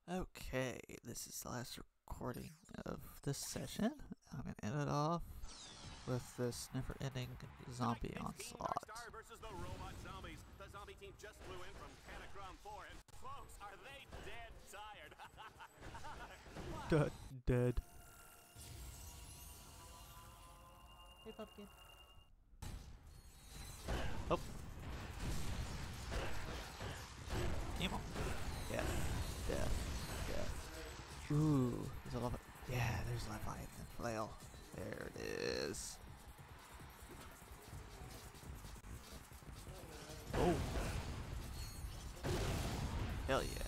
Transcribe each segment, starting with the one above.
Okay, this is the last recording of this session. I'm gonna end it off with this never-ending zombie onslaught. Star versus the robot zombies. The zombie team just flew in from Catacrom 4, and folks, are they dead tired? Dead. Hey, pumpkin. Oh. Emo. Death. Ooh, there's a lot. Yeah, there's Leviathan flail. There it is. Oh. Hell yeah.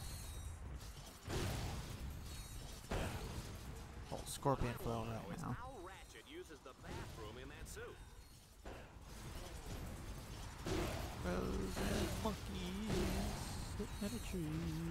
Oh, scorpion flail right now. How Ratchet uses the bathroom in that suit. Frozen monkeys sitting in a tree.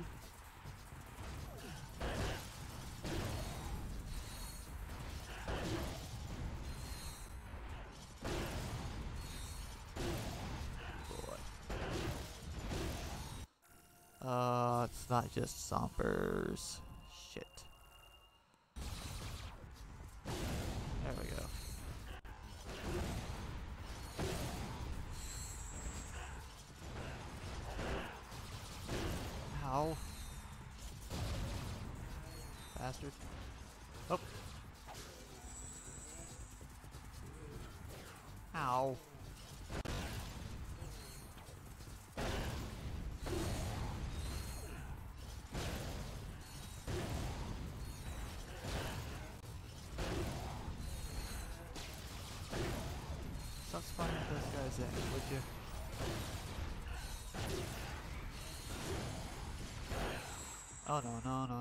It's not just zombers. Shit. There we go. Ow. Bastard. Oh. Ow. Stop spawning those guys in, would you? Oh no,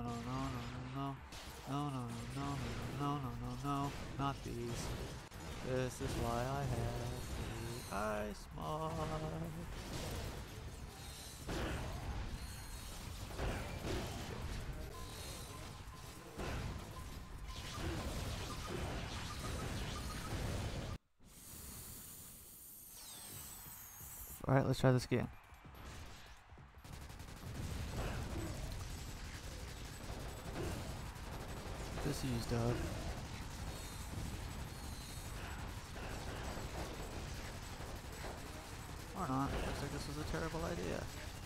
no, not these. This is why I have the ice mod. Alright, let's try this again. This used up. Or not. Looks like this was a terrible idea.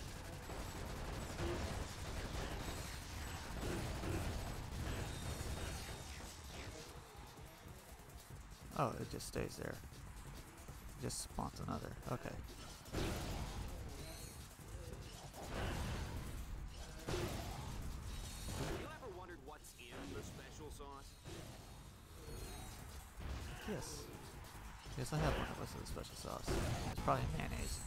Oh, it just stays there. It just spawns another. Okay. You ever wondered what's in the special sauce? Yes. Yes, I have one of us of the special sauce. It's probably mayonnaise.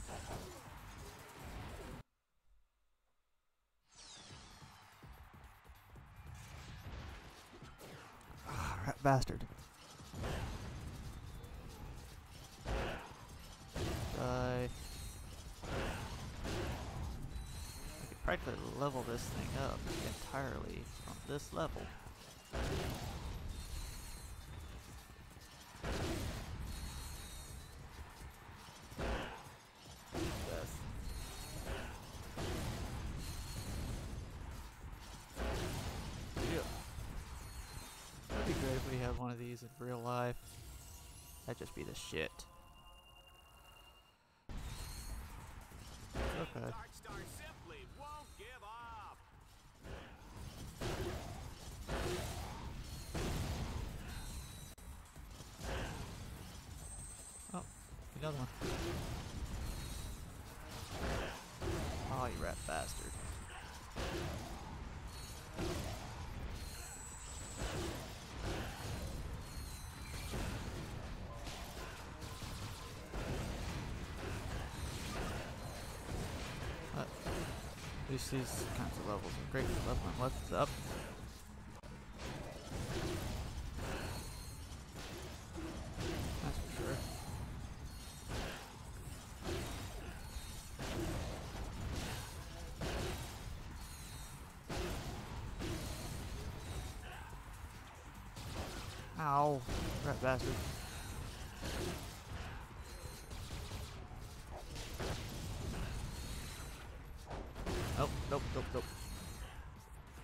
Ah, rat bastard. Die. I could practically level this thing up entirely from this level. Death. Yeah. That'd be great if we had one of these in real life. That'd just be the shit. Okay. Dark Star simply won't give up. Oh, another one. Oh, you rat bastard. At least these kinds of levels are great for leveling weapons up. That's for sure. Ow, rat bastard. Nope.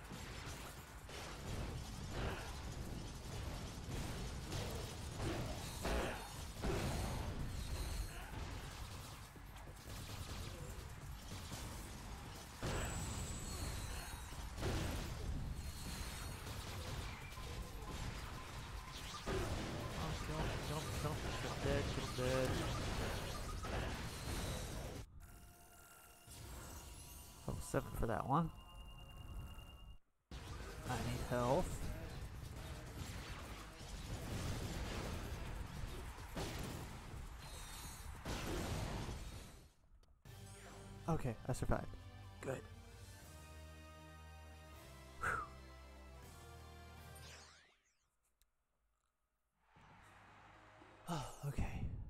7 for that one. I need health. Okay, I survived. Good. Whew. Oh, okay.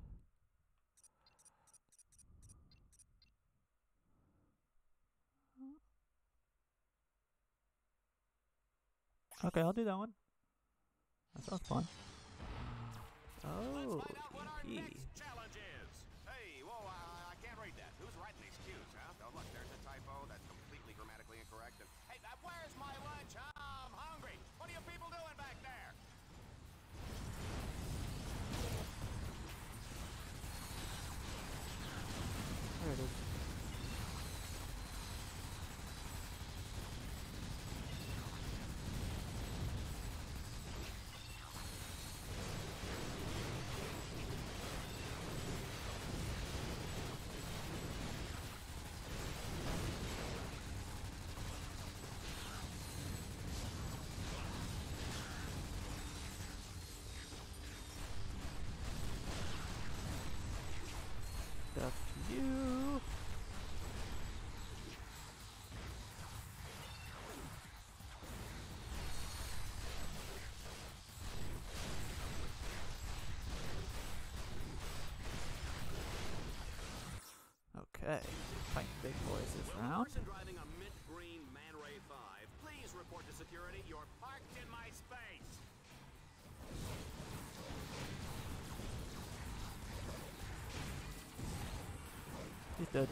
Okay, I'll do that one. That sounds fun. Oh, EP. Challenge is. Hey, whoa, I can't read that. Who's writing these cues, huh? Oh, look, there's a typo that's completely grammatically incorrect. And hey, where's my lunch? I'm hungry. What are you people doing back there? There it is. Stuff to you. Okay, fighting big boys this Will the round. person driving a mint green Man Ray 5 please report to security? You're parked in my space. He's dead.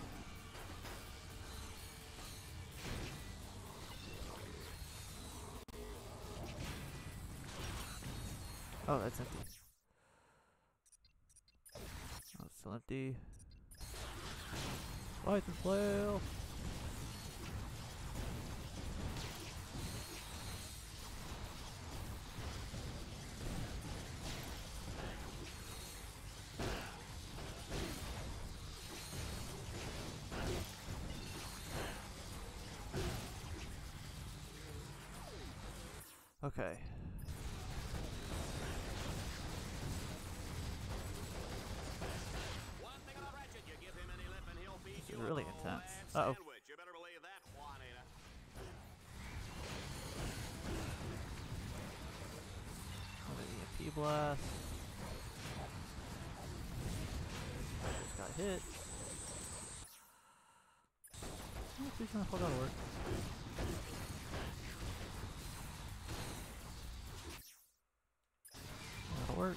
Oh, that's empty. Oh, it's still empty. Light and flail. Okay. One thing about Ratchet, you give him any lip and he'll feed This you is really a intense. land Uh-oh. sandwich. You better believe that, Juanita. Another EMP blast. I just got hit. Oh, please don't hold that'll work. That'll work.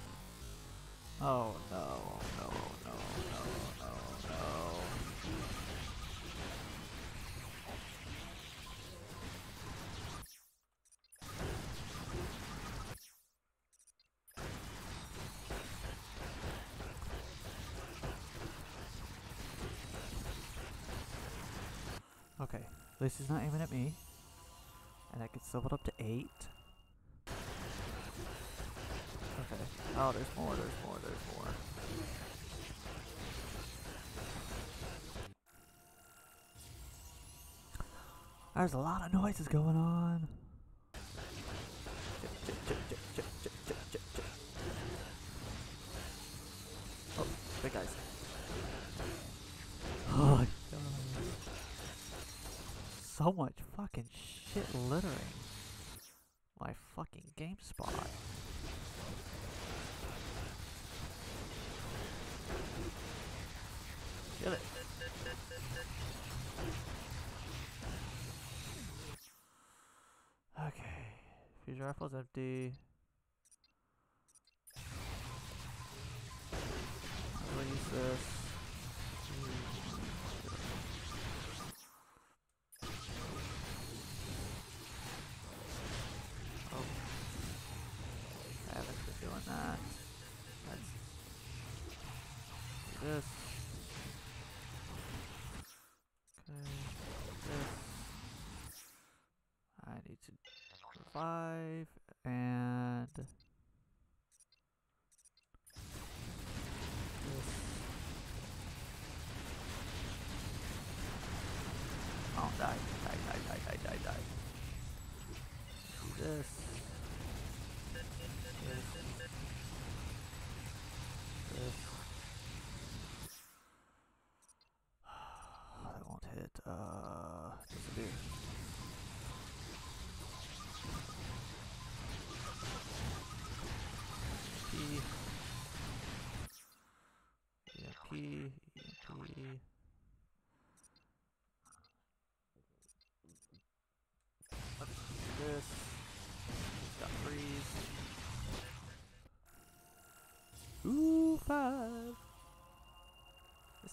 Oh no, no, no, no, no, no. Okay, at least he's not aiming at me. And I can still put up to 8. Okay. Oh, there's more, there's more, there's more. There's a lot of noises going on. Oh, big guys. Oh, God. So much fucking shit littering my fucking game spot. Get it. Okay. Fuse rifle's empty. I'll use this. Oh. I haven't been doing that. Let's do this. Okay. This. I need to revive and this. Oh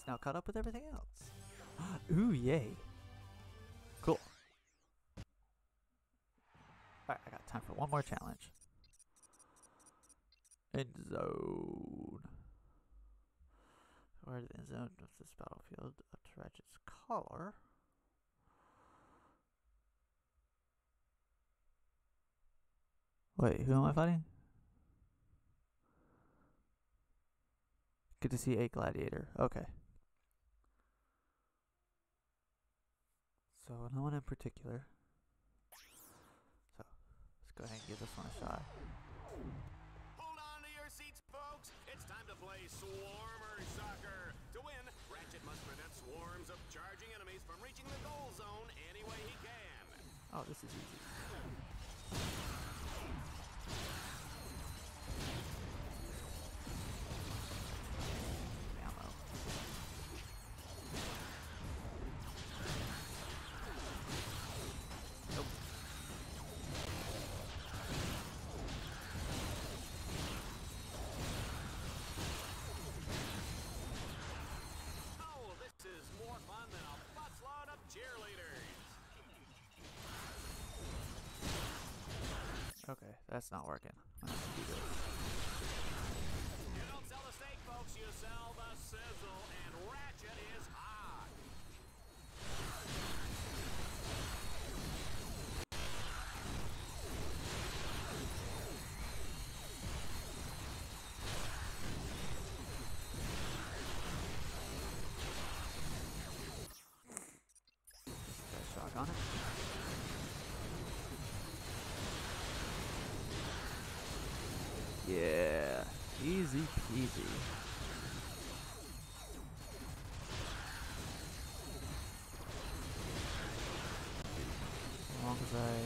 it's now caught up with everything else. Ooh, yay. Cool. Alright, I got time for one more challenge. End zone. Where the end zone of this battlefield up to Ratchet's collar. Wait, who am I fighting? Good to see a gladiator. Okay. So, no one in particular. So, let's go ahead and give this one a shot. Hold on to your seats, folks. It's time to play Swarmer Soccer. To win, Ratchet must prevent swarms of charging enemies from reaching the goal zone any way he can. Oh, this is easy. Ammo. Nope. Oh, this is more fun than a busload of cheerleaders. Okay, that's not working. I'm gonna have to do this. You don't sell the steak, folks. You sell the sizzle, and Ratchet is hot. Got a shock on it. Yeah, easy peasy. As long as I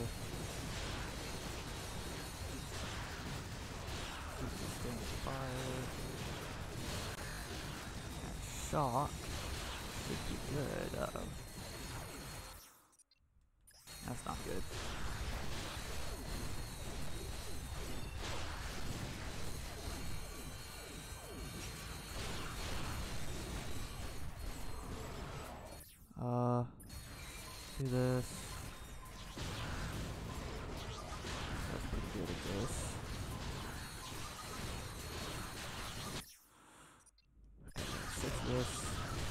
keep sustaining fire, that shock should be good. Uh-oh. That's not good. Do this. That's pretty good at this. Okay, fix this.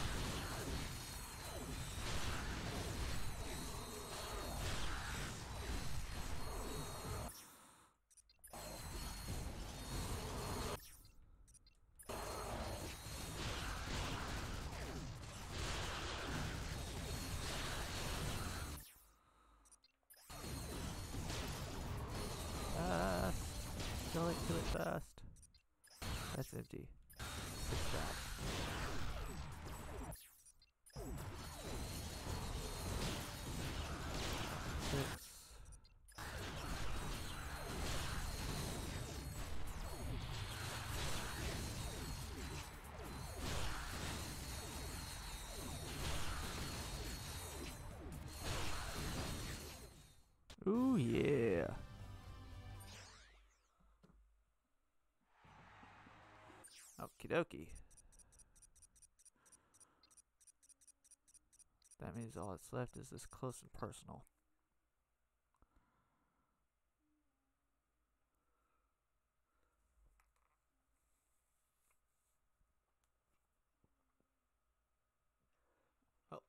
Kill it fast. That's empty. Fix that. Fix. Ooh, yeah. Okie dokie. That means all that's left is this close and personal. Oh.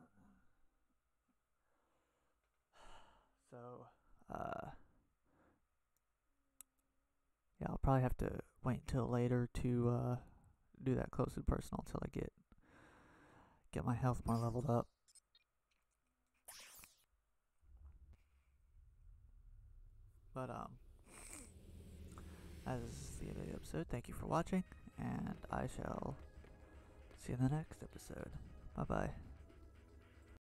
So, yeah, I'll probably have to wait until later to do that close and personal until I get my health more leveled up. But as is the end of the episode, thank you for watching, and I shall see you in the next episode. Bye bye.